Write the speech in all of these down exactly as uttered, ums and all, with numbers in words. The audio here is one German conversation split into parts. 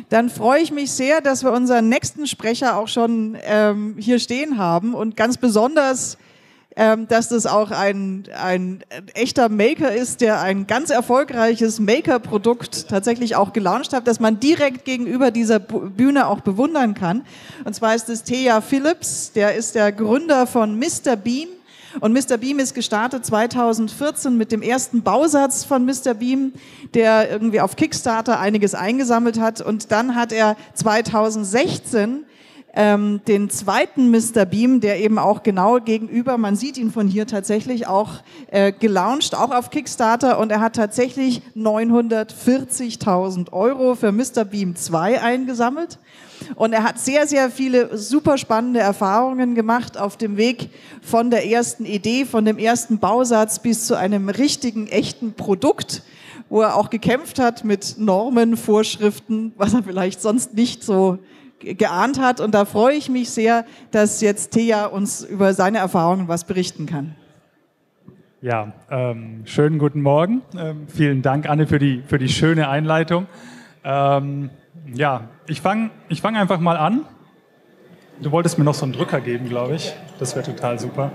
dann freue ich mich sehr, dass wir unseren nächsten Sprecher auch schon ähm, hier stehen haben und ganz besonders, ähm, dass das auch ein, ein echter Maker ist, der ein ganz erfolgreiches Maker-Produkt tatsächlich auch gelauncht hat, das man direkt gegenüber dieser Bühne auch bewundern kann. Und zwar ist es Thea Philips, der ist der Gründer von Mister Beam. Und Mister Beam ist gestartet zweitausendvierzehn mit dem ersten Bausatz von Mister Beam, der irgendwie auf Kickstarter einiges eingesammelt hat. Und dann hat er zweitausendsechzehn ähm, den zweiten Mister Beam, der eben auch genau gegenüber, man sieht ihn von hier tatsächlich, auch äh, gelauncht, auch auf Kickstarter. Und er hat tatsächlich neunhundertvierzigtausend Euro für Mister Beam zwei eingesammelt. Und er hat sehr, sehr viele super spannende Erfahrungen gemacht auf dem Weg von der ersten Idee, von dem ersten Bausatz bis zu einem richtigen, echten Produkt, wo er auch gekämpft hat mit Normen, Vorschriften, was er vielleicht sonst nicht so geahnt hat. Und da freue ich mich sehr, dass jetzt Thea uns über seine Erfahrungen was berichten kann. Ja, ähm, schönen guten Morgen. Ähm, vielen Dank, Anne, für die, für die schöne Einleitung. Ähm, Ja, ich fange ich fang einfach mal an. Du wolltest mir noch so einen Drücker geben, glaube ich. Das wäre total super.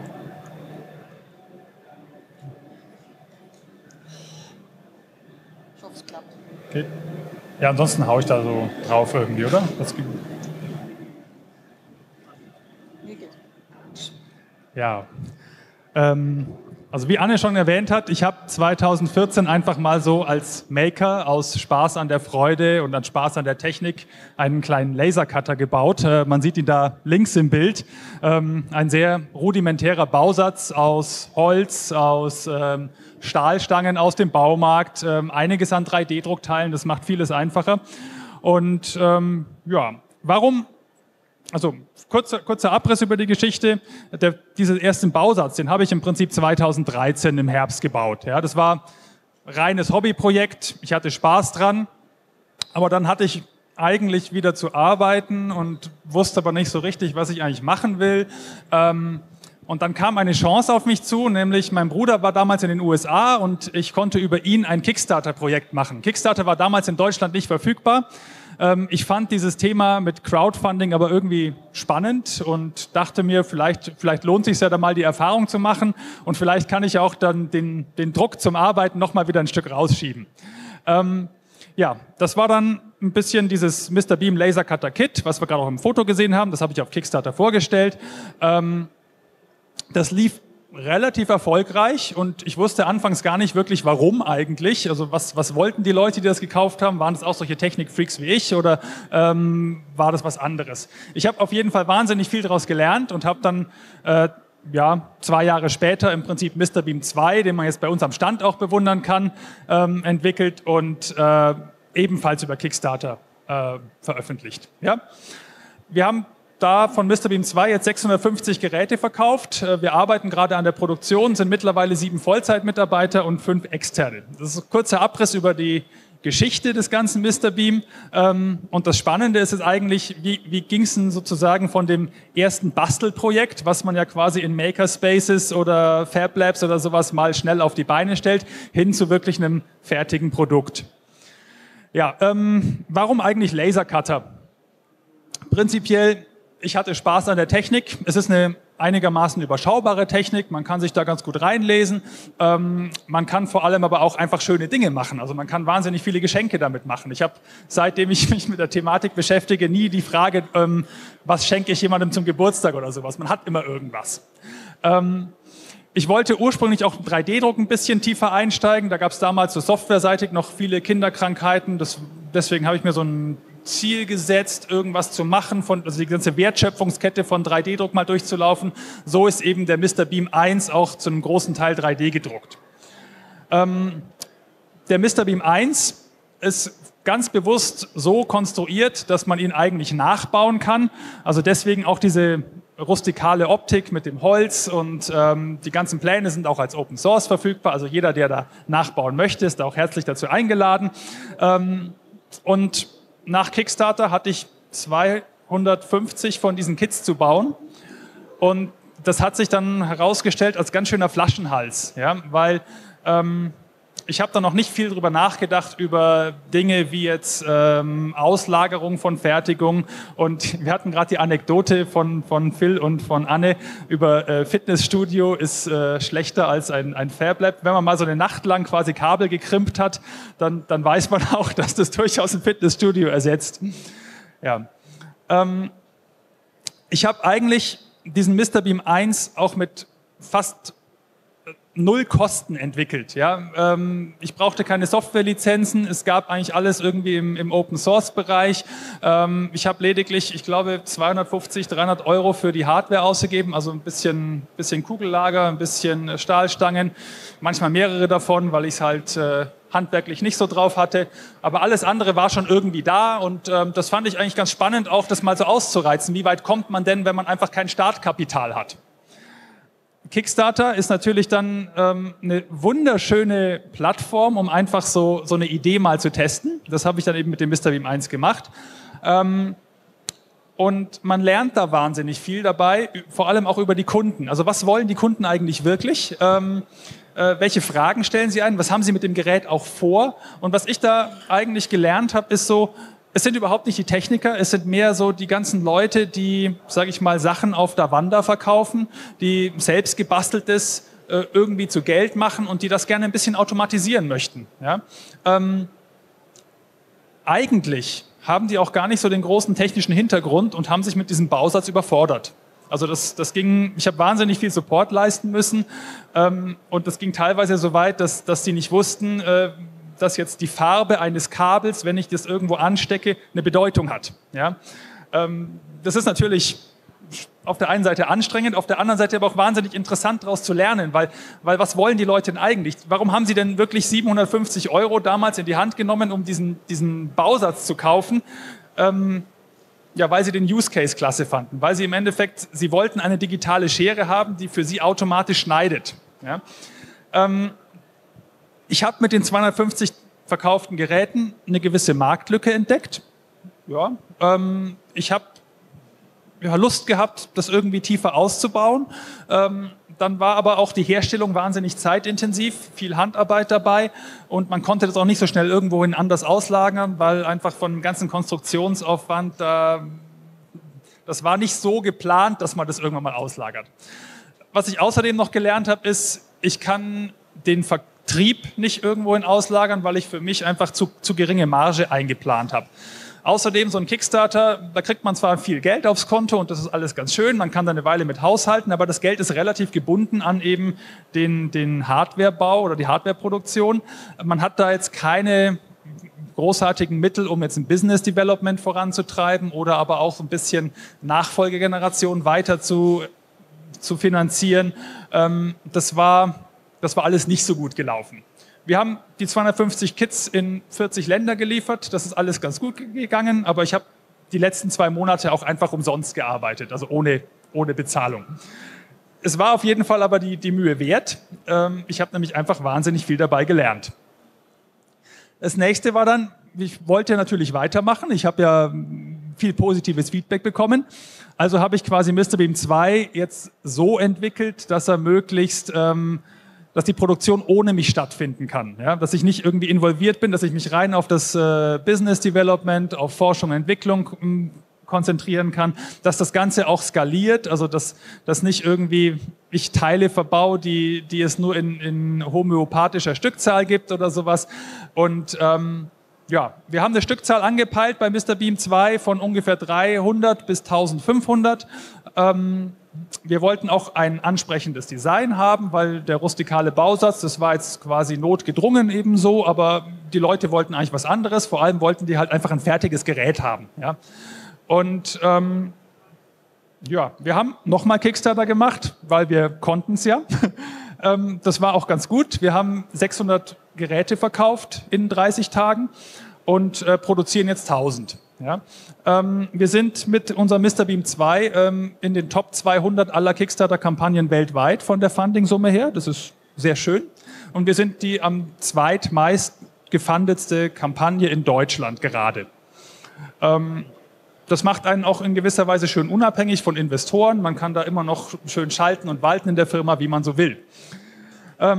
Ich hoffe, es klappt. Okay. Ja, ansonsten haue ich da so drauf irgendwie, oder? Das geht. Mir geht. Ja. Ähm, also wie Anne schon erwähnt hat, ich habe zweitausendvierzehn einfach mal so als Maker aus Spaß an der Freude und an Spaß an der Technik einen kleinen Lasercutter gebaut. Äh, man sieht ihn da links im Bild. Ähm, ein sehr rudimentärer Bausatz aus Holz, aus ähm, Stahlstangen aus dem Baumarkt, ähm, einiges an drei D Druckteilen, das macht vieles einfacher. Und ähm, ja, warum... Also kurzer, kurzer Abriss über die Geschichte. Der, diesen ersten Bausatz, den habe ich im Prinzip zweitausenddreizehn im Herbst gebaut. Ja, das war reines Hobbyprojekt. Ich hatte Spaß dran, aber dann hatte ich eigentlich wieder zu arbeiten und wusste aber nicht so richtig, was ich eigentlich machen will. Ähm, und dann kam eine Chance auf mich zu, nämlich mein Bruder war damals in den U S A und ich konnte über ihn ein Kickstarter-Projekt machen. Kickstarter war damals in Deutschland nicht verfügbar. Ich fand dieses Thema mit Crowdfunding aber irgendwie spannend und dachte mir, vielleicht, vielleicht lohnt es sich ja da mal die Erfahrung zu machen und vielleicht kann ich auch dann den, den Druck zum Arbeiten noch mal wieder ein Stück rausschieben. Ähm, ja, das war dann ein bisschen dieses Mister Beam Laser Cutter Kit, was wir gerade auch im Foto gesehen haben. Das habe ich auf Kickstarter vorgestellt. Ähm, das lief relativ erfolgreich und ich wusste anfangs gar nicht wirklich, warum eigentlich. Also was, was wollten die Leute, die das gekauft haben? Waren das auch solche Technikfreaks wie ich oder ähm, war das was anderes? Ich habe auf jeden Fall wahnsinnig viel daraus gelernt und habe dann äh, ja, zwei Jahre später im Prinzip Mister Beam zwei, den man jetzt bei uns am Stand auch bewundern kann, ähm, entwickelt und äh, ebenfalls über Kickstarter äh, veröffentlicht. Ja? Wir haben da von Mister Beam zwei jetzt sechshundertfünfzig Geräte verkauft. Wir arbeiten gerade an der Produktion, sind mittlerweile sieben Vollzeitmitarbeiter und fünf Externe. Das ist ein kurzer Abriss über die Geschichte des ganzen Mister Beam. Und das Spannende ist es eigentlich, wie, wie ging es denn sozusagen von dem ersten Bastelprojekt, was man ja quasi in Makerspaces oder Fab Labs oder sowas mal schnell auf die Beine stellt, hin zu wirklich einem fertigen Produkt. Ja, ähm, warum eigentlich Lasercutter? Prinzipiell, ich hatte Spaß an der Technik. Es ist eine einigermaßen überschaubare Technik. Man kann sich da ganz gut reinlesen. Ähm, man kann vor allem aber auch einfach schöne Dinge machen. Also man kann wahnsinnig viele Geschenke damit machen. Ich habe, seitdem ich mich mit der Thematik beschäftige, nie die Frage, ähm, was schenke ich jemandem zum Geburtstag oder sowas. Man hat immer irgendwas. Ähm, ich wollte ursprünglich auch im drei D Druck ein bisschen tiefer einsteigen. Da gab es damals so softwareseitig noch viele Kinderkrankheiten. Das, deswegen habe ich mir so ein Ziel gesetzt, irgendwas zu machen, von, also die ganze Wertschöpfungskette von drei D Druck mal durchzulaufen. So ist eben der Mister Beam eins auch zu einem großen Teil drei D gedruckt. Ähm, der Mister Beam eins ist ganz bewusst so konstruiert, dass man ihn eigentlich nachbauen kann. Also deswegen auch diese rustikale Optik mit dem Holz und ähm, die ganzen Pläne sind auch als Open Source verfügbar. Also jeder, der da nachbauen möchte, ist da auch herzlich dazu eingeladen. Ähm, und nach Kickstarter hatte ich zweihundertfünfzig von diesen Kits zu bauen und das hat sich dann herausgestellt als ganz schöner Flaschenhals, ja, weil ähm, ich habe da noch nicht viel drüber nachgedacht, über Dinge wie jetzt ähm, Auslagerung von Fertigung. Und wir hatten gerade die Anekdote von, von Phil und von Anne über äh, Fitnessstudio ist äh, schlechter als ein, ein Fablab. Wenn man mal so eine Nacht lang quasi Kabel gekrimpt hat, dann, dann weiß man auch, dass das durchaus ein Fitnessstudio ersetzt. Ja. Ähm, ich habe eigentlich diesen Mister Beam eins auch mit fast null Kosten entwickelt. Ja? Ähm, ich brauchte keine Softwarelizenzen, es gab eigentlich alles irgendwie im, im Open-Source-Bereich. Ähm, ich habe lediglich, ich glaube, zweihundertfünfzig, dreihundert Euro für die Hardware ausgegeben, also ein bisschen, bisschen Kugellager, ein bisschen Stahlstangen, manchmal mehrere davon, weil ich es halt äh, handwerklich nicht so drauf hatte. Aber alles andere war schon irgendwie da und ähm, das fand ich eigentlich ganz spannend, auch das mal so auszureizen. Wie weit kommt man denn, wenn man einfach kein Startkapital hat? Kickstarter ist natürlich dann ähm, eine wunderschöne Plattform, um einfach so, so eine Idee mal zu testen. Das habe ich dann eben mit dem Mister Beam eins gemacht. Ähm, und man lernt da wahnsinnig viel dabei, vor allem auch über die Kunden. Also was wollen die Kunden eigentlich wirklich? Ähm, äh, welche Fragen stellen sie ein? Was haben sie mit dem Gerät auch vor? Und was ich da eigentlich gelernt habe, ist so, es sind überhaupt nicht die Techniker, es sind mehr so die ganzen Leute, die, sage ich mal, Sachen auf der Wanda verkaufen, die selbst gebasteltes äh, irgendwie zu Geld machen und die das gerne ein bisschen automatisieren möchten. Ja? Ähm, eigentlich haben die auch gar nicht so den großen technischen Hintergrund und haben sich mit diesem Bausatz überfordert. Also das, das ging, ich habe wahnsinnig viel Support leisten müssen ähm, und das ging teilweise so weit, dass, dass die nicht wussten, äh, dass jetzt die Farbe eines Kabels, wenn ich das irgendwo anstecke, eine Bedeutung hat. Ja? Ähm, das ist natürlich auf der einen Seite anstrengend, auf der anderen Seite aber auch wahnsinnig interessant daraus zu lernen, weil, weil was wollen die Leute denn eigentlich? Warum haben sie denn wirklich siebenhundertfünfzig Euro damals in die Hand genommen, um diesen, diesen Bausatz zu kaufen? Ähm, ja, weil sie den Use Case klasse fanden, weil sie im Endeffekt, sie wollten eine digitale Schere haben, die für sie automatisch schneidet. Ja? Ähm, Ich habe mit den zweihundertfünfzig verkauften Geräten eine gewisse Marktlücke entdeckt. Ja, ähm, ich habe ja, Lust gehabt, das irgendwie tiefer auszubauen. Ähm, dann war aber auch die Herstellung wahnsinnig zeitintensiv, viel Handarbeit dabei und man konnte das auch nicht so schnell irgendwohin anders auslagern, weil einfach von dem ganzen Konstruktionsaufwand, äh, das war nicht so geplant, dass man das irgendwann mal auslagert. Was ich außerdem noch gelernt habe, ist, ich kann den Vertrieb nicht irgendwohin auslagern, weil ich für mich einfach zu, zu geringe Marge eingeplant habe. Außerdem so ein Kickstarter, da kriegt man zwar viel Geld aufs Konto und das ist alles ganz schön, man kann da eine Weile mit haushalten, aber das Geld ist relativ gebunden an eben den, den Hardwarebau oder die Hardwareproduktion. Man hat da jetzt keine großartigen Mittel, um jetzt ein Business Development voranzutreiben oder aber auch so ein bisschen Nachfolgegeneration weiter zu, zu finanzieren. Das war, das war alles nicht so gut gelaufen. Wir haben die zweihundertfünfzig Kits in vierzig Länder geliefert. Das ist alles ganz gut gegangen, aber ich habe die letzten zwei Monate auch einfach umsonst gearbeitet, also ohne, ohne Bezahlung. Es war auf jeden Fall aber die, die Mühe wert. Ich habe nämlich einfach wahnsinnig viel dabei gelernt. Das nächste war dann, ich wollte natürlich weitermachen. Ich habe ja viel positives Feedback bekommen. Also habe ich quasi Mister Beam zwei jetzt so entwickelt, dass er möglichst... Ähm, dass die Produktion ohne mich stattfinden kann. Ja? Dass ich nicht irgendwie involviert bin, dass ich mich rein auf das äh, Business Development, auf Forschung und Entwicklung m, konzentrieren kann, dass das Ganze auch skaliert, also dass, dass nicht irgendwie ich Teile verbaue, die, die es nur in, in homöopathischer Stückzahl gibt oder sowas. Und ähm, ja, wir haben eine Stückzahl angepeilt bei Mister Beam zwei von ungefähr dreihundert bis eintausendfünfhundert. Ähm, Wir wollten auch ein ansprechendes Design haben, weil der rustikale Bausatz, das war jetzt quasi notgedrungen ebenso, aber die Leute wollten eigentlich was anderes. Vor allem wollten die halt einfach ein fertiges Gerät haben. Ja. Und ähm, ja, wir haben nochmal Kickstarter gemacht, weil wir konnten es ja. ähm, das war auch ganz gut. Wir haben sechshundert Geräte verkauft in dreißig Tagen und äh, produzieren jetzt tausend. Ja, ähm, wir sind mit unserem Mister Beam zwei ähm, in den Top zweihundert aller Kickstarter-Kampagnen weltweit von der Funding-Summe her. Das ist sehr schön. Und wir sind die am zweitmeist gefundetste Kampagne in Deutschland gerade. Ähm, das macht einen auch in gewisser Weise schön unabhängig von Investoren. Man kann da immer noch schön schalten und walten in der Firma, wie man so will. Ähm,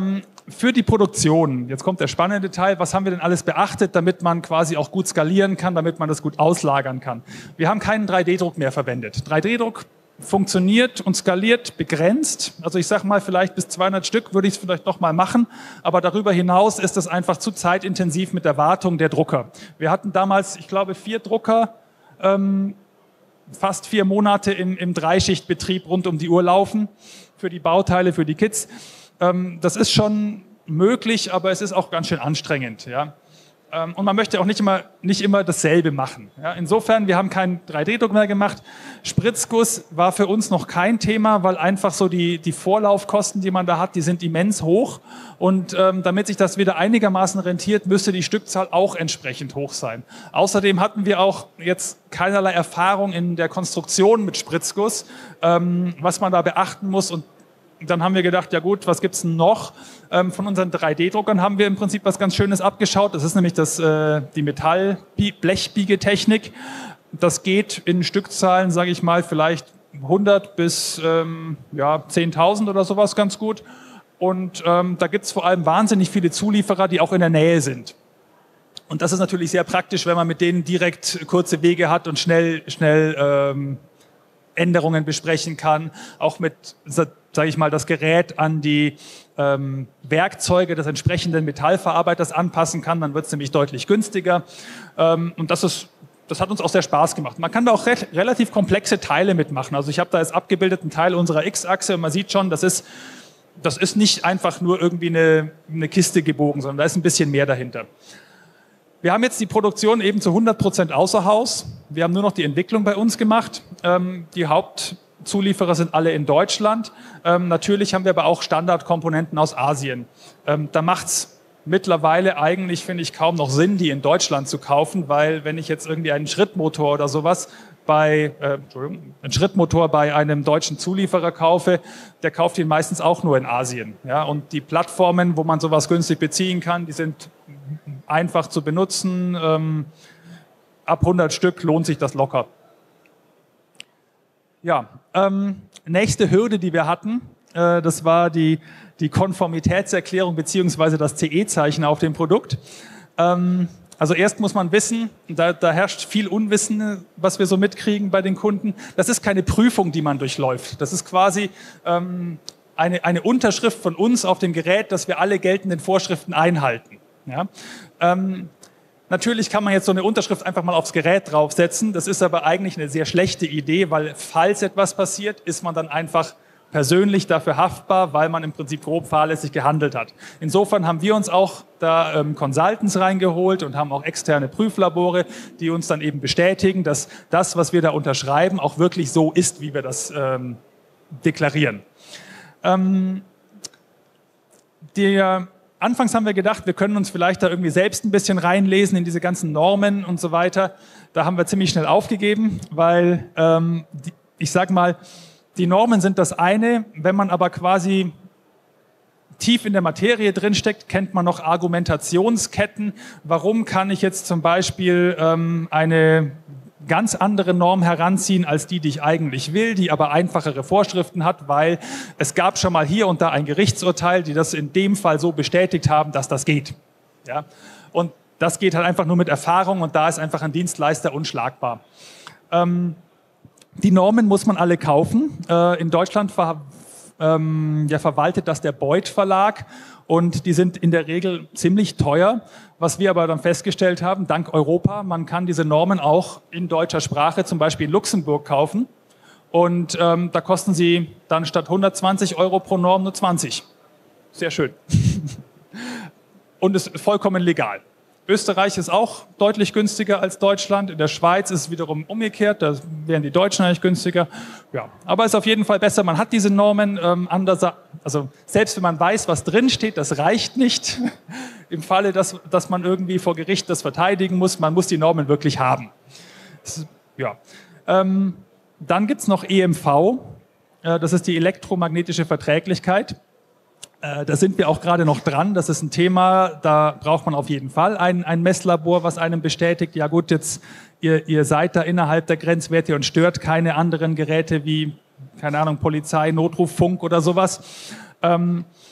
für die Produktion, jetzt kommt der spannende Teil, was haben wir denn alles beachtet, damit man quasi auch gut skalieren kann, damit man das gut auslagern kann. Wir haben keinen drei D Druck mehr verwendet. drei D Druck funktioniert und skaliert begrenzt. Also ich sage mal, vielleicht bis zweihundert Stück würde ich es vielleicht noch mal machen, aber darüber hinaus ist es einfach zu zeitintensiv mit der Wartung der Drucker. Wir hatten damals, ich glaube, vier Drucker, ähm, fast vier Monate im, im Dreischichtbetrieb rund um die Uhr laufen, für die Bauteile, für die Kits. Ähm, das ist schon möglich, aber es ist auch ganz schön anstrengend. Ja? Ähm, und man möchte auch nicht immer, nicht immer dasselbe machen. Ja? Insofern, wir haben keinen drei D Druck mehr gemacht. Spritzguss war für uns noch kein Thema, weil einfach so die, die Vorlaufkosten, die man da hat, die sind immens hoch. Und ähm, damit sich das wieder einigermaßen rentiert, müsste die Stückzahl auch entsprechend hoch sein. Außerdem hatten wir auch jetzt keinerlei Erfahrung in der Konstruktion mit Spritzguss, ähm, was man da beachten muss. Und dann haben wir gedacht, ja gut, was gibt's denn noch? Ähm, von unseren drei D Druckern haben wir im Prinzip was ganz Schönes abgeschaut. Das ist nämlich das, äh, die Metall-Blechbiegetechnik. Das geht in Stückzahlen, sage ich mal, vielleicht hundert bis ähm, ja, zehntausend oder sowas ganz gut. Und ähm, da gibt's vor allem wahnsinnig viele Zulieferer, die auch in der Nähe sind. Und das ist natürlich sehr praktisch, wenn man mit denen direkt kurze Wege hat und schnell, schnell ähm, Änderungen besprechen kann, auch mit, sage ich mal, das Gerät an die ähm, Werkzeuge des entsprechenden Metallverarbeiters anpassen kann, dann wird es nämlich deutlich günstiger. Ähm, und das ist, das hat uns auch sehr Spaß gemacht. Man kann da auch re relativ komplexe Teile mitmachen. Also ich habe da jetzt abgebildet einen Teil unserer X-Achse und man sieht schon, das ist, das ist nicht einfach nur irgendwie eine, eine Kiste gebogen, sondern da ist ein bisschen mehr dahinter. Wir haben jetzt die Produktion eben zu hundert Prozent außer Haus. Wir haben nur noch die Entwicklung bei uns gemacht. Ähm, die Hauptzulieferer sind alle in Deutschland. Ähm, natürlich haben wir aber auch Standardkomponenten aus Asien. Ähm, da macht's mittlerweile eigentlich, finde ich, kaum noch Sinn, die in Deutschland zu kaufen, weil wenn ich jetzt irgendwie einen Schrittmotor oder sowas bei, äh, Entschuldigung, einen Schrittmotor bei einem deutschen Zulieferer kaufe, der kauft ihn meistens auch nur in Asien. Ja? Und die Plattformen, wo man sowas günstig beziehen kann, die sind einfach zu benutzen. Ähm, ab hundert Stück lohnt sich das locker. Ja, ähm, nächste Hürde, die wir hatten, äh, das war die, die Konformitätserklärung beziehungsweise das C E-Zeichen auf dem Produkt. Ähm, also erst muss man wissen, da, da herrscht viel Unwissen, was wir so mitkriegen bei den Kunden. Das ist keine Prüfung, die man durchläuft. Das ist quasi ähm, eine, eine Unterschrift von uns auf dem Gerät, dass wir alle geltenden Vorschriften einhalten. Ja? Ähm, natürlich kann man jetzt so eine Unterschrift einfach mal aufs Gerät draufsetzen. Das ist aber eigentlich eine sehr schlechte Idee, weil falls etwas passiert, ist man dann einfach persönlich dafür haftbar, weil man im Prinzip grob fahrlässig gehandelt hat. Insofern haben wir uns auch da ähm, Consultants reingeholt und haben auch externe Prüflabore, die uns dann eben bestätigen, dass das, was wir da unterschreiben, auch wirklich so ist, wie wir das ähm, deklarieren. Ähm, der Anfangs haben wir gedacht, wir können uns vielleicht da irgendwie selbst ein bisschen reinlesen in diese ganzen Normen und so weiter. Da haben wir ziemlich schnell aufgegeben, weil ähm, die, ich sag mal, die Normen sind das eine. Wenn man aber quasi tief in der Materie drinsteckt, kennt man noch Argumentationsketten. Warum kann ich jetzt zum Beispiel ähm, eine ganz andere Norm heranziehen als die, die ich eigentlich will, die aber einfachere Vorschriften hat, weil es gab schon mal hier und da ein Gerichtsurteil, die das in dem Fall so bestätigt haben, dass das geht. Ja? Und das geht halt einfach nur mit Erfahrung und da ist einfach ein Dienstleister unschlagbar. Ähm, die Normen muss man alle kaufen. Äh, in Deutschland ver ähm, ja, verwaltet das der Beuth Verlag und die sind in der Regel ziemlich teuer. Was wir aber dann festgestellt haben, dank Europa, man kann diese Normen auch in deutscher Sprache, zum Beispiel in Luxemburg, kaufen. Und ähm, da kosten sie dann statt hundertzwanzig Euro pro Norm nur zwanzig. Sehr schön. Und ist vollkommen legal. Österreich ist auch deutlich günstiger als Deutschland. In der Schweiz ist es wiederum umgekehrt. Da wären die Deutschen eigentlich günstiger. Ja, aber ist auf jeden Fall besser. Man hat diese Normen. Ähm, anders, also selbst wenn man weiß, was drin steht, das reicht nicht. Im Falle, dass, dass man irgendwie vor Gericht das verteidigen muss, man muss die Normen wirklich haben. Das, ja. ähm, dann gibt es noch E M V. Äh, das ist die elektromagnetische Verträglichkeit. Da sind wir auch gerade noch dran. Das ist ein Thema, da braucht man auf jeden Fall ein, ein Messlabor, was einem bestätigt, ja gut, jetzt ihr, ihr seid da innerhalb der Grenzwerte und stört keine anderen Geräte wie, keine Ahnung, Polizei, Notruf, Funk oder sowas. Ähm,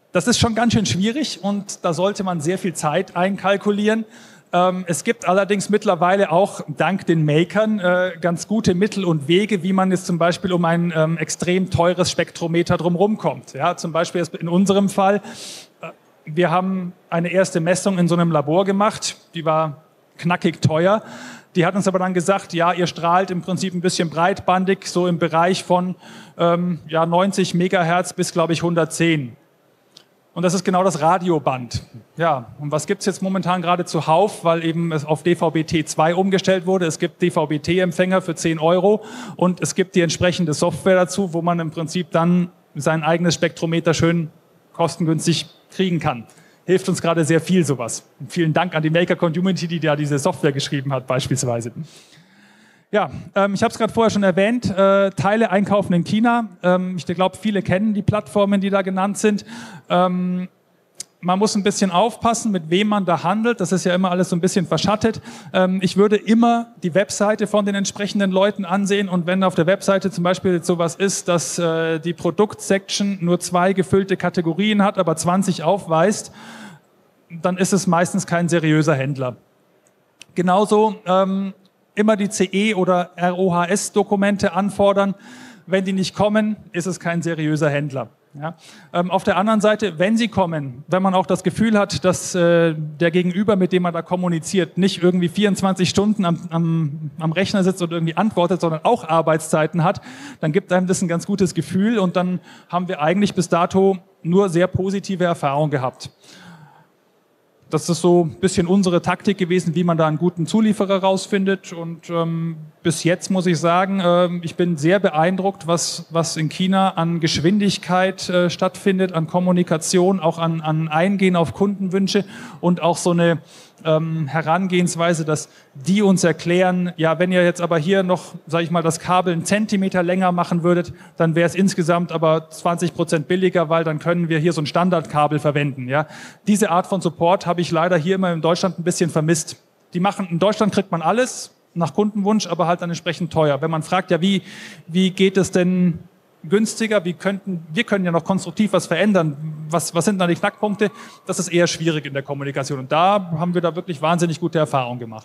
Das ist schon ganz schön schwierig und da sollte man sehr viel Zeit einkalkulieren. Ähm, es gibt allerdings mittlerweile auch dank den Makern äh, ganz gute Mittel und Wege, wie man jetzt zum Beispiel um ein ähm, extrem teures Spektrometer drumherum kommt. Ja, zum Beispiel in unserem Fall, äh, wir haben eine erste Messung in so einem Labor gemacht, die war knackig teuer. Die hat uns aber dann gesagt, ja, ihr strahlt im Prinzip ein bisschen breitbandig, so im Bereich von ähm, ja, neunzig Megahertz bis, glaube ich, hundertzehn. Und das ist genau das Radioband. Ja, und was gibt es jetzt momentan gerade zuhauf, weil eben es auf D V B T zwei umgestellt wurde. Es gibt D V B T-Empfänger für zehn Euro und es gibt die entsprechende Software dazu, wo man im Prinzip dann sein eigenes Spektrometer schön kostengünstig kriegen kann. Hilft uns gerade sehr viel sowas. Und vielen Dank an die Maker-Community, die da diese Software geschrieben hat beispielsweise. Ja, ähm, ich habe es gerade vorher schon erwähnt, äh, Teile einkaufen in China. Ähm, ich glaube, viele kennen die Plattformen, die da genannt sind. Ähm, man muss ein bisschen aufpassen, mit wem man da handelt. Das ist ja immer alles so ein bisschen verschattet. Ähm, ich würde immer die Webseite von den entsprechenden Leuten ansehen und wenn auf der Webseite zum Beispiel sowas ist, dass äh, die Produktsection nur zwei gefüllte Kategorien hat, aber zwanzig aufweist, dann ist es meistens kein seriöser Händler. Genauso ähm, immer die C E- oder R O H S-Dokumente anfordern. Wenn die nicht kommen, ist es kein seriöser Händler. Ja. Ähm, auf der anderen Seite, wenn sie kommen, wenn man auch das Gefühl hat, dass äh, der Gegenüber, mit dem man da kommuniziert, nicht irgendwie vierundzwanzig Stunden am, am, am Rechner sitzt und irgendwie antwortet, sondern auch Arbeitszeiten hat, dann gibt einem das ein ganz gutes Gefühl und dann haben wir eigentlich bis dato nur sehr positive Erfahrungen gehabt. Das ist so ein bisschen unsere Taktik gewesen, wie man da einen guten Zulieferer rausfindet. Und ähm, bis jetzt muss ich sagen, äh, ich bin sehr beeindruckt, was, was in China an Geschwindigkeit äh, stattfindet, an Kommunikation, auch an, an Eingehen auf Kundenwünsche und auch so eine ähm, Herangehensweise, dass die uns erklären, ja, wenn ihr jetzt aber hier noch, sage ich mal, das Kabel einen Zentimeter länger machen würdet, dann wäre es insgesamt aber zwanzig Prozent billiger, weil dann können wir hier so ein Standardkabel verwenden. Ja. Diese Art von Support habe ich leider hier immer in Deutschland ein bisschen vermisst. Die machen, in Deutschland kriegt man alles nach Kundenwunsch, aber halt dann entsprechend teuer. Wenn man fragt, ja, wie, wie geht es denn günstiger, wie könnten, wir können ja noch konstruktiv was verändern, was, was sind da die Knackpunkte, das ist eher schwierig in der Kommunikation und da haben wir da wirklich wahnsinnig gute Erfahrungen gemacht.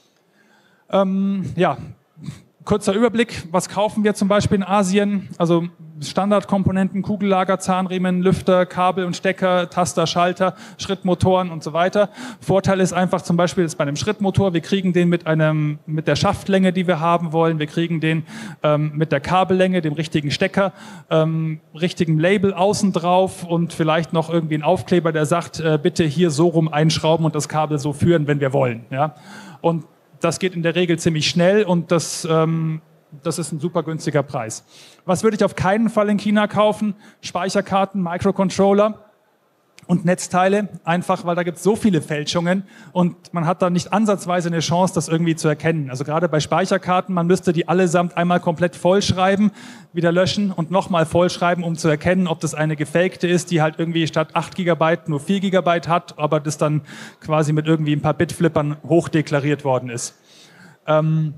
Ähm, ja, kurzer Überblick, was kaufen wir zum Beispiel in Asien, also Standardkomponenten, Kugellager, Zahnriemen, Lüfter, Kabel und Stecker, Taster, Schalter, Schrittmotoren und so weiter. Vorteil ist einfach zum Beispiel jetzt bei einem Schrittmotor, wir kriegen den mit einem mit der Schaftlänge, die wir haben wollen, wir kriegen den ähm, mit der Kabellänge, dem richtigen Stecker, ähm, richtigen Label außen drauf und vielleicht noch irgendwie ein Aufkleber, der sagt, äh, bitte hier so rum einschrauben und das Kabel so führen, wenn wir wollen. Ja? Und das geht in der Regel ziemlich schnell und das ähm, Das ist ein super günstiger Preis. Was würde ich auf keinen Fall in China kaufen? Speicherkarten, Microcontroller und Netzteile. Einfach, weil da gibt es so viele Fälschungen und man hat da nicht ansatzweise eine Chance, das irgendwie zu erkennen. Also gerade bei Speicherkarten, man müsste die allesamt einmal komplett vollschreiben, wieder löschen und nochmal vollschreiben, um zu erkennen, ob das eine gefakte ist, die halt irgendwie statt acht Gigabyte nur vier Gigabyte hat, aber das dann quasi mit irgendwie ein paar Bitflippern hochdeklariert worden ist. Ähm,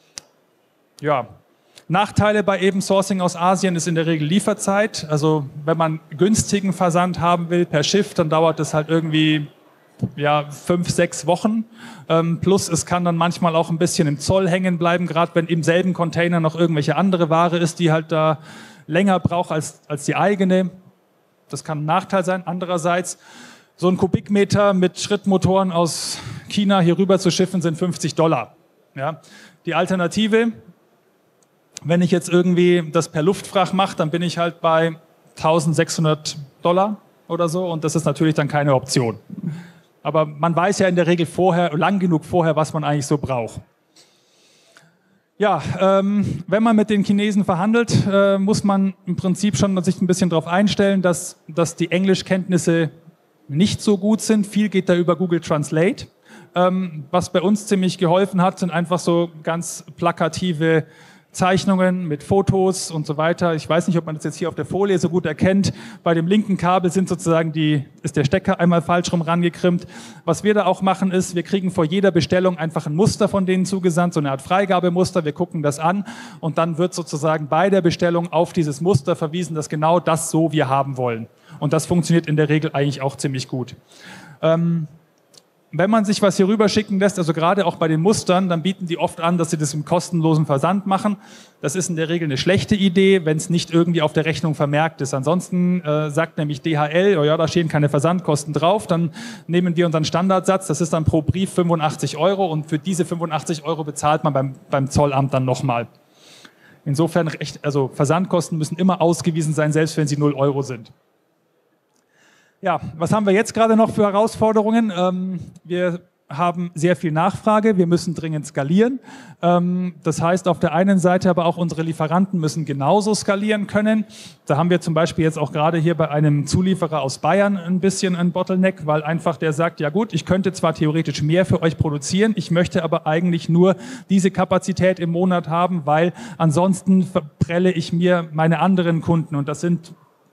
Ja, Nachteile bei eben Sourcing aus Asien ist in der Regel Lieferzeit. Also wenn man günstigen Versand haben will per Schiff, dann dauert es halt irgendwie ja, fünf, sechs Wochen. Ähm, plus es kann dann manchmal auch ein bisschen im Zoll hängen bleiben, gerade wenn im selben Container noch irgendwelche andere Ware ist, die halt da länger braucht als, als die eigene. Das kann ein Nachteil sein. Andererseits, so ein Kubikmeter mit Schrittmotoren aus China hier rüber zu schiffen, sind fünfzig Dollar. Ja. Die Alternative: Wenn ich jetzt irgendwie das per Luftfracht mache, dann bin ich halt bei eintausendsechshundert Dollar oder so und das ist natürlich dann keine Option. Aber man weiß ja in der Regel vorher, lang genug vorher, was man eigentlich so braucht. Ja, ähm, wenn man mit den Chinesen verhandelt, äh, muss man im Prinzip schon sich ein bisschen darauf einstellen, dass, dass die Englischkenntnisse nicht so gut sind. Viel geht da über Google Translate. Ähm, was bei uns ziemlich geholfen hat, sind einfach so ganz plakative Zeichnungen mit Fotos und so weiter. Ich weiß nicht, ob man das jetzt hier auf der Folie so gut erkennt. Bei dem linken Kabel sind sozusagen die, ist der Stecker einmal falsch rum rangekrimmt. Was wir da auch machen ist, wir kriegen vor jeder Bestellung einfach ein Muster von denen zugesandt, so eine Art Freigabemuster. Wir gucken das an und dann wird sozusagen bei der Bestellung auf dieses Muster verwiesen, dass genau das so wir haben wollen. Und das funktioniert in der Regel eigentlich auch ziemlich gut. Ähm, Wenn man sich was hier rüber schicken lässt, also gerade auch bei den Mustern, dann bieten die oft an, dass sie das im kostenlosen Versand machen. Das ist in der Regel eine schlechte Idee, wenn es nicht irgendwie auf der Rechnung vermerkt ist. Ansonsten äh, sagt nämlich D H L, oh ja, da stehen keine Versandkosten drauf, dann nehmen wir unseren Standardsatz, das ist dann pro Brief fünfundachtzig Euro und für diese fünfundachtzig Euro bezahlt man beim, beim Zollamt dann nochmal. Insofern, recht, also Versandkosten müssen immer ausgewiesen sein, selbst wenn sie null Euro sind. Ja, was haben wir jetzt gerade noch für Herausforderungen? Ähm, wir haben sehr viel Nachfrage, wir müssen dringend skalieren. Ähm, das heißt auf der einen Seite aber auch unsere Lieferanten müssen genauso skalieren können. Da haben wir zum Beispiel jetzt auch gerade hier bei einem Zulieferer aus Bayern ein bisschen ein Bottleneck, weil einfach der sagt, ja gut, ich könnte zwar theoretisch mehr für euch produzieren, ich möchte aber eigentlich nur diese Kapazität im Monat haben, weil ansonsten verprelle ich mir meine anderen Kunden und das sind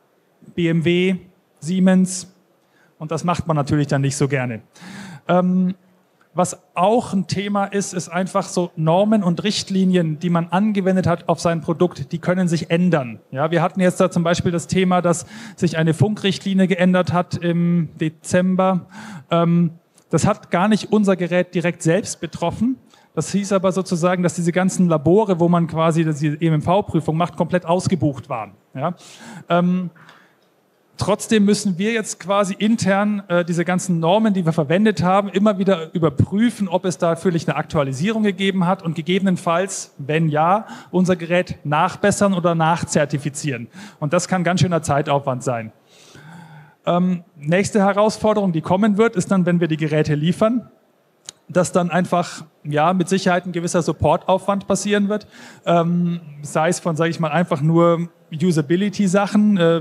B M W, Siemens und das macht man natürlich dann nicht so gerne. Ähm, was auch ein Thema ist, ist einfach so Normen und Richtlinien, die man angewendet hat auf sein Produkt, die können sich ändern. Ja, wir hatten jetzt da zum Beispiel das Thema, dass sich eine Funkrichtlinie geändert hat im Dezember. Ähm, das hat gar nicht unser Gerät direkt selbst betroffen. Das hieß aber sozusagen, dass diese ganzen Labore, wo man quasi die E M V-Prüfung macht, komplett ausgebucht waren. Ja, ähm, Trotzdem müssen wir jetzt quasi intern äh, diese ganzen Normen, die wir verwendet haben, immer wieder überprüfen, ob es da natürlich eine Aktualisierung gegeben hat und gegebenenfalls, wenn ja, unser Gerät nachbessern oder nachzertifizieren. Und das kann ganz schöner Zeitaufwand sein. Ähm, nächste Herausforderung, die kommen wird, ist dann, wenn wir die Geräte liefern, dass dann einfach ja mit Sicherheit ein gewisser Supportaufwand passieren wird. Ähm, sei es von, sage ich mal, einfach nur Usability-Sachen, äh,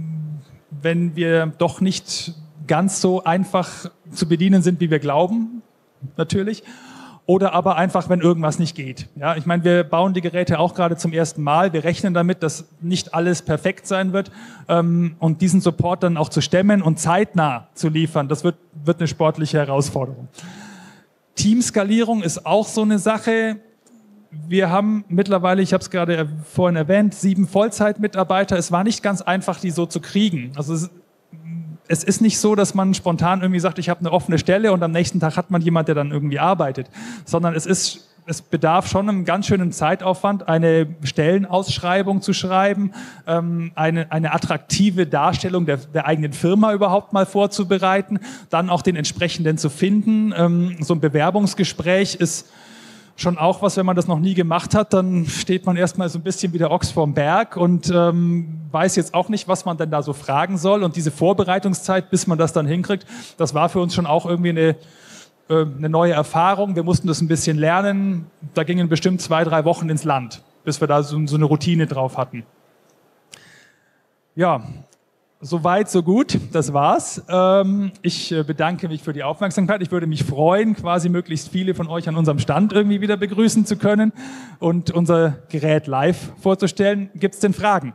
wenn wir doch nicht ganz so einfach zu bedienen sind, wie wir glauben, natürlich. Oder aber einfach, wenn irgendwas nicht geht. Ja, ich meine, wir bauen die Geräte auch gerade zum ersten Mal. Wir rechnen damit, dass nicht alles perfekt sein wird. Ähm, und diesen Support dann auch zu stemmen und zeitnah zu liefern, das wird, wird eine sportliche Herausforderung. Teamskalierung ist auch so eine Sache. Wir haben mittlerweile, ich habe es gerade vorhin erwähnt, sieben Vollzeitmitarbeiter. Es war nicht ganz einfach, die so zu kriegen. Also es, es ist nicht so, dass man spontan irgendwie sagt, ich habe eine offene Stelle und am nächsten Tag hat man jemand, der dann irgendwie arbeitet. Sondern es ist, es bedarf schon einem ganz schönen Zeitaufwand, eine Stellenausschreibung zu schreiben, ähm, eine, eine attraktive Darstellung der, der eigenen Firma überhaupt mal vorzubereiten, dann auch den entsprechenden zu finden. Ähm, so ein Bewerbungsgespräch ist schon auch was, wenn man das noch nie gemacht hat, dann steht man erstmal so ein bisschen wie der Ochs vorm Berg und ähm, weiß jetzt auch nicht, was man denn da so fragen soll. Und diese Vorbereitungszeit, bis man das dann hinkriegt, das war für uns schon auch irgendwie eine, äh, eine neue Erfahrung. Wir mussten das ein bisschen lernen. Da gingen bestimmt zwei, drei Wochen ins Land, bis wir da so, so eine Routine drauf hatten. Ja, soweit, so gut. Das war's. Ähm, ich bedanke mich für die Aufmerksamkeit. Ich würde mich freuen, quasi möglichst viele von euch an unserem Stand irgendwie wieder begrüßen zu können und unser Gerät live vorzustellen. Gibt es denn Fragen?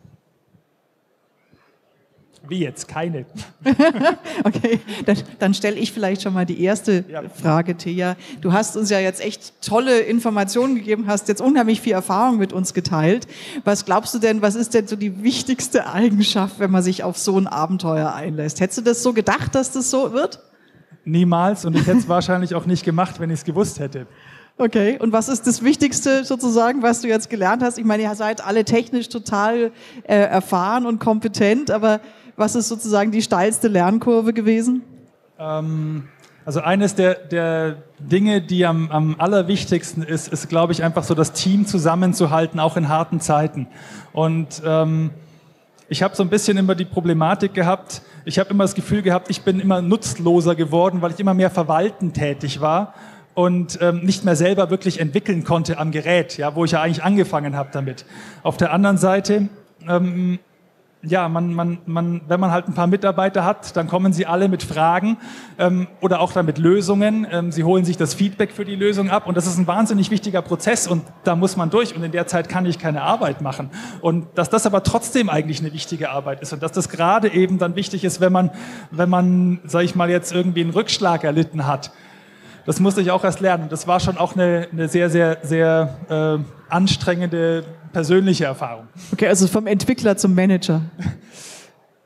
Wie jetzt? Keine. Okay, dann, dann stelle ich vielleicht schon mal die erste ja. Frage, Thea. Du hast uns ja jetzt echt tolle Informationen gegeben, hast jetzt unheimlich viel Erfahrung mit uns geteilt. Was glaubst du denn, was ist denn so die wichtigste Eigenschaft, wenn man sich auf so ein Abenteuer einlässt? Hättest du das so gedacht, dass das so wird? Niemals, und ich hätte es wahrscheinlich auch nicht gemacht, wenn ich es gewusst hätte. Okay, und was ist das Wichtigste sozusagen, was du jetzt gelernt hast? Ich meine, ihr seid alle technisch total äh, erfahren und kompetent, aber was ist sozusagen die steilste Lernkurve gewesen? Ähm, also eines der, der Dinge, die am, am allerwichtigsten ist, ist, glaube ich, einfach so das Team zusammenzuhalten, auch in harten Zeiten. Und ähm, ich habe so ein bisschen immer die Problematik gehabt, ich habe immer das Gefühl gehabt, ich bin immer nutzloser geworden, weil ich immer mehr verwalten tätig war und ähm, nicht mehr selber wirklich entwickeln konnte am Gerät, ja, wo ich ja eigentlich angefangen habe damit. Auf der anderen Seite ähm, ja, man, man, man, wenn man halt ein paar Mitarbeiter hat, dann kommen sie alle mit Fragen ähm, oder auch dann mit Lösungen. Ähm, sie holen sich das Feedback für die Lösung ab und das ist ein wahnsinnig wichtiger Prozess und da muss man durch und in der Zeit kann ich keine Arbeit machen. Und dass das aber trotzdem eigentlich eine wichtige Arbeit ist und dass das gerade eben dann wichtig ist, wenn man, wenn man, sag ich mal, jetzt irgendwie einen Rückschlag erlitten hat. Das musste ich auch erst lernen. Das war schon auch eine, eine sehr, sehr, sehr äh, anstrengende persönliche Erfahrung. Okay, also vom Entwickler zum Manager.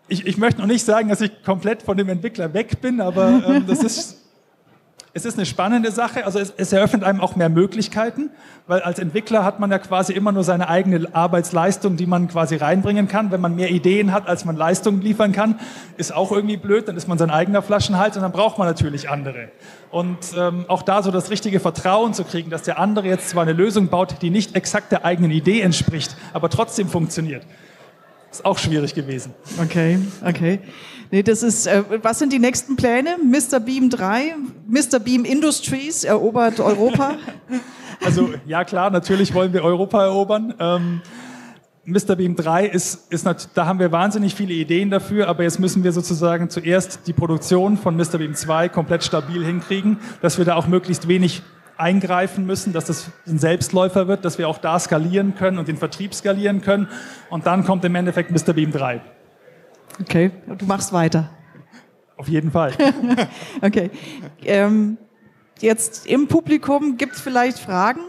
ich, ich möchte noch nicht sagen, dass ich komplett von dem Entwickler weg bin, aber ähm, das ist, es ist eine spannende Sache. Also es, es eröffnet einem auch mehr Möglichkeiten, weil als Entwickler hat man ja quasi immer nur seine eigene Arbeitsleistung, die man quasi reinbringen kann. Wenn man mehr Ideen hat, als man Leistungen liefern kann, ist auch irgendwie blöd, dann ist man sein eigener Flaschenhals und dann braucht man natürlich andere. Und ähm, auch da so das richtige Vertrauen zu kriegen, dass der andere jetzt zwar eine Lösung baut, die nicht exakt der eigenen Idee entspricht, aber trotzdem funktioniert. Ist auch schwierig gewesen. Okay, okay. Nee, das ist, äh, was sind die nächsten Pläne? Mister Beam drei, Mister Beam Industries erobert Europa? Also ja klar, natürlich wollen wir Europa erobern. Ähm, Mister Beam drei ist, ist, da haben wir wahnsinnig viele Ideen dafür, aber jetzt müssen wir sozusagen zuerst die Produktion von Mister Beam zwei komplett stabil hinkriegen, dass wir da auch möglichst wenig eingreifen müssen, dass das ein Selbstläufer wird, dass wir auch da skalieren können und den Vertrieb skalieren können. Und dann kommt im Endeffekt Mister Beam drei. Okay, du machst weiter. Auf jeden Fall. Okay. Ähm, jetzt im Publikum, gibt es vielleicht Fragen?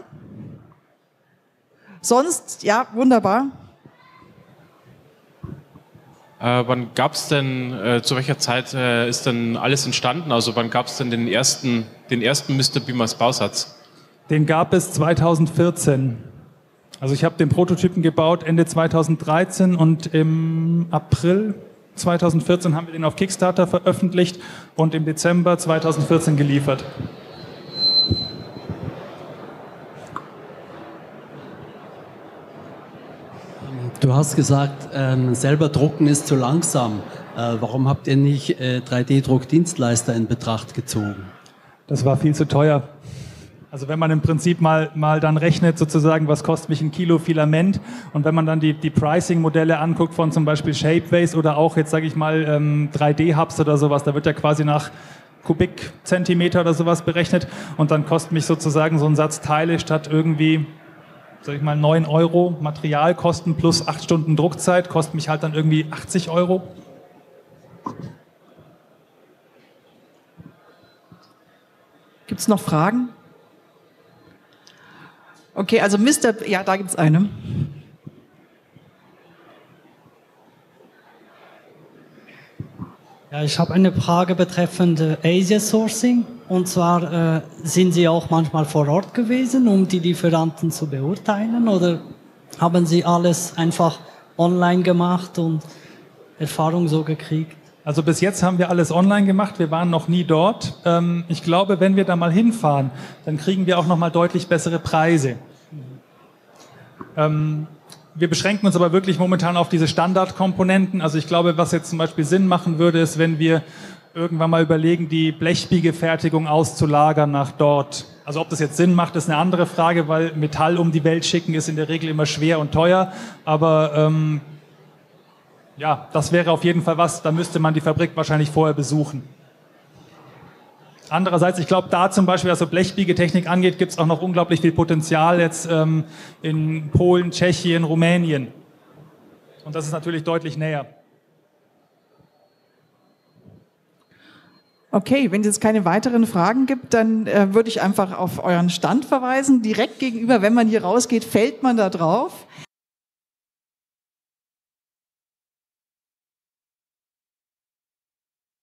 Sonst, ja, wunderbar. Äh, wann gab es denn, äh, zu welcher Zeit äh, ist denn alles entstanden? Also wann gab es denn den ersten, den ersten Mister Beam als Bausatz? Den gab es zweitausendvierzehn. Also ich habe den Prototypen gebaut Ende zweitausenddreizehn und im April zweitausendvierzehn haben wir den auf Kickstarter veröffentlicht und im Dezember zweitausendvierzehn geliefert. Du hast gesagt, ähm, selber drucken ist zu langsam. Äh, warum habt ihr nicht äh, drei D Druckdienstleister in Betracht gezogen? Das war viel zu teuer. Also wenn man im Prinzip mal, mal dann rechnet, sozusagen, was kostet mich ein Kilo Filament, und wenn man dann die, die Pricing-Modelle anguckt von zum Beispiel Shapeways oder auch jetzt sage ich mal ähm, drei D Hubs oder sowas, da wird ja quasi nach Kubikzentimeter oder sowas berechnet und dann kostet mich sozusagen so ein Satz Teile statt irgendwie, sag ich mal, neun Euro Materialkosten plus acht Stunden Druckzeit, kostet mich halt dann irgendwie achtzig Euro. Gibt es noch Fragen? Okay, also Mister Ja, da gibt es eine. Ja, ich habe eine Frage betreffend Asia Sourcing. Und zwar, äh, sind Sie auch manchmal vor Ort gewesen, um die Lieferanten zu beurteilen? Oder haben Sie alles einfach online gemacht und Erfahrung so gekriegt? Also bis jetzt haben wir alles online gemacht, wir waren noch nie dort. Ähm, ich glaube, wenn wir da mal hinfahren, dann kriegen wir auch noch mal deutlich bessere Preise. Ähm, wir beschränken uns aber wirklich momentan auf diese Standardkomponenten. Also ich glaube, was jetzt zum Beispiel Sinn machen würde, ist, wenn wir irgendwann mal überlegen, die Blechbiegefertigung auszulagern nach dort. Also ob das jetzt Sinn macht, ist eine andere Frage, weil Metall um die Welt schicken ist in der Regel immer schwer und teuer. Aber ähm, ja, das wäre auf jeden Fall was, da müsste man die Fabrik wahrscheinlich vorher besuchen. Andererseits, ich glaube, da zum Beispiel, was so Blechbiegetechnik angeht, gibt es auch noch unglaublich viel Potenzial jetzt ähm, in Polen, Tschechien, Rumänien. Und das ist natürlich deutlich näher. Okay, wenn es jetzt keine weiteren Fragen gibt, dann äh, würde ich einfach auf euren Stand verweisen. Direkt gegenüber, wenn man hier rausgeht, fällt man da drauf.